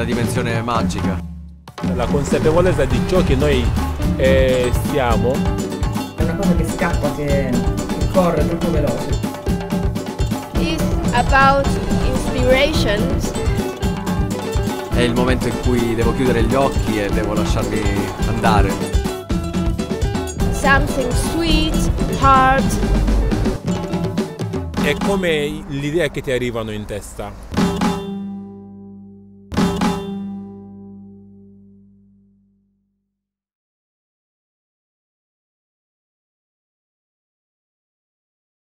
una dimensione magica. La consapevolezza di ciò che noi siamo. È una cosa che scappa, che corre troppo veloce. It's about inspirations. È il momento in cui devo chiudere gli occhi e devo lasciarmi andare. Something sweet, hard. È come le idee che ti arrivano in testa.